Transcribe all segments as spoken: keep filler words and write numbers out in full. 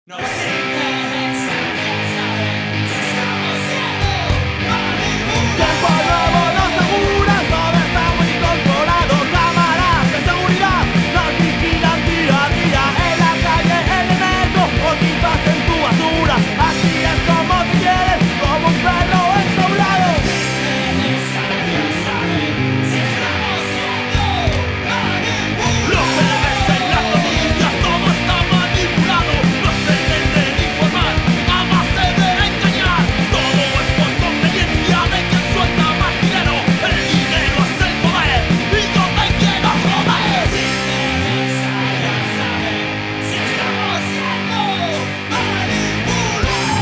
Nos interesa saber si estamos siendo manipulados. Tiempo nuevo nos asegura, todo está muy controlado. Cámaras de seguridad nos vigilan día a día. En la calle, en el metro, o tipas en tu basura. Así es como te quieren, como un perro enjaulado. Nos interesa saber si estamos siendo manipulados. Lo que ves en las noticias, todo está manipulado. Nos pretenden informar, a base de engañar. Todo es por conveniencia de quien suelta más dinero. El dinero es el poder y yo te quiero joder. Nos interesa saber si estamos siendo manipulados.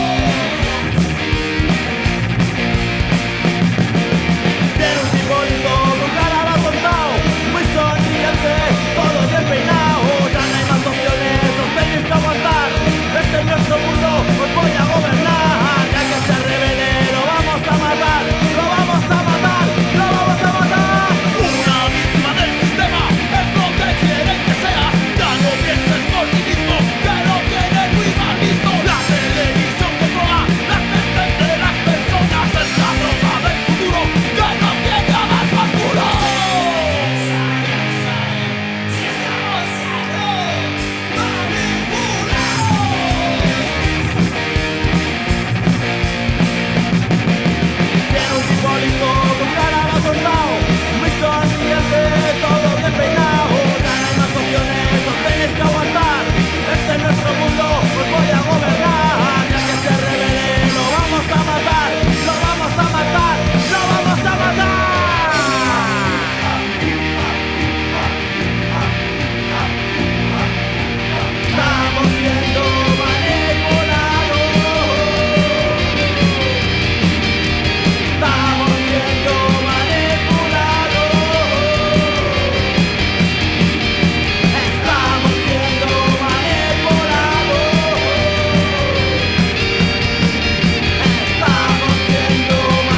Tiene un simbolito con cara de atontao, muy sonriente, todo bien peinado. Ya no hay más opciones, os tenéis que aguantar. Este es nuestro mundo, os voy a gobernar. Ya que se revele, lo vamos a matar, lo vamos a matar, lo vamos a matar. Una víctima del sistema es lo que quieren que seas. Ya no pienses por ti mismo, que lo tienes muy mal visto. La televisión controla las mentes de las personas. Es la droga del futuro que no tiene a dar por culo. Si estamos siendo manipulados. Tiene un simbolito con cara de atontao, muy sonriente, todo bien peinado. Ya no hay más opciones, os tenéis que aguantar. Este es nuestro mundo, os voy a gobernar. Ya que se revele, lo vamos a matar, lo vamos a matar, lo vamos a matar. Estamos siendo manipulados. Estamos siendo manipulados. Estamos siendo manipulados. Estamos siendo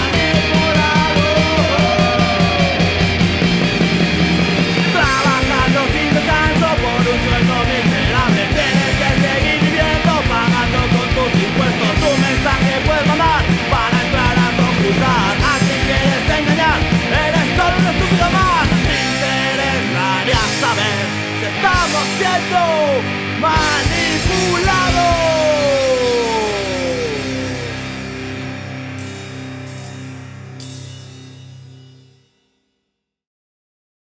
manipulados. Trabajando sin descanso por un sueldo miserable. Tienes que seguir viviendo, pagando con tus impuestos. Tu mensaje puedes mandar para entrar a concursar. A quien quieres engañar, eres solo un estúpido más. Te interesaría saber si estamos siendo manipulados.